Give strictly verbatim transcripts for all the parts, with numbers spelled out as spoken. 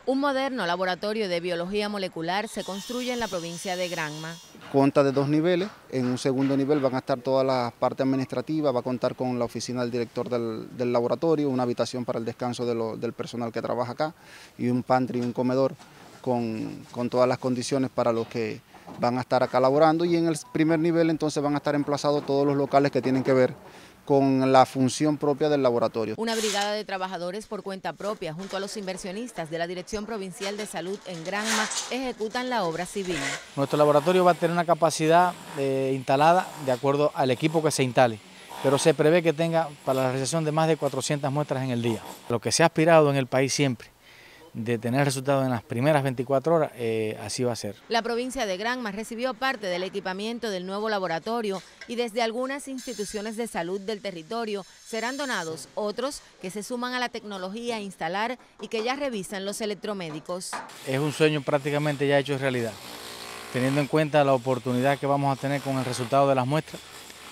Un moderno laboratorio de biología molecular se construye en la provincia de Granma. Consta de dos niveles, en un segundo nivel van a estar todas las partes administrativas, va a contar con la oficina del director del, del laboratorio, una habitación para el descanso de lo, del personal que trabaja acá y un pantry y un comedor con, con todas las condiciones para los que van a estar acá laborando, y en el primer nivel entonces van a estar emplazados todos los locales que tienen que ver con la función propia del laboratorio. Una brigada de trabajadores por cuenta propia junto a los inversionistas de la Dirección Provincial de Salud en Granma ejecutan la obra civil. Nuestro laboratorio va a tener una capacidad eh, instalada de acuerdo al equipo que se instale, pero se prevé que tenga para la realización de más de cuatrocientas muestras en el día. Lo que se ha aspirado en el país siempre, de tener resultados en las primeras veinticuatro horas, eh, así va a ser. La provincia de Granma recibió parte del equipamiento del nuevo laboratorio y desde algunas instituciones de salud del territorio serán donados otros que se suman a la tecnología a instalar y que ya revisan los electromédicos. Es un sueño prácticamente ya hecho realidad, teniendo en cuenta la oportunidad que vamos a tener con el resultado de las muestras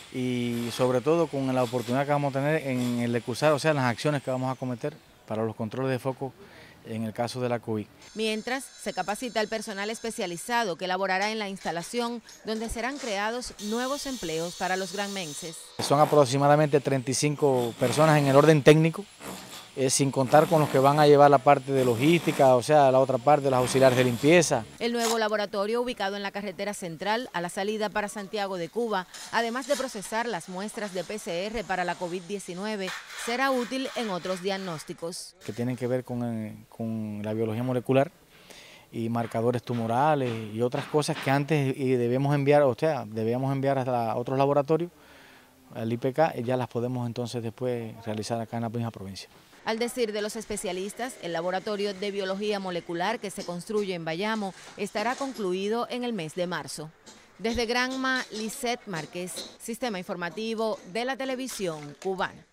y sobre todo con la oportunidad que vamos a tener en el cursar, o sea, en las acciones que vamos a cometer para los controles de foco en el caso de la COVID. Mientras, se capacita al personal especializado que laborará en la instalación, donde serán creados nuevos empleos para los granmenses. Son aproximadamente treinta y cinco personas en el orden técnico, eh, sin contar con los que van a llevar la parte de logística, o sea, la otra parte, los auxiliares de limpieza. El nuevo laboratorio, ubicado en la carretera central a la salida para Santiago de Cuba, además de procesar las muestras de P C R para la COVID diecinueve, será útil en otros diagnósticos. Que tienen que ver con, eh, con la biología molecular y marcadores tumorales y otras cosas que antes debemos enviar, o sea, debíamos enviar hasta otros laboratorios, al I P K, y ya las podemos entonces después realizar acá en la misma provincia. Al decir de los especialistas, el laboratorio de biología molecular que se construye en Bayamo estará concluido en el mes de marzo. Desde Granma, Lisette Márquez, Sistema Informativo de la Televisión Cubana.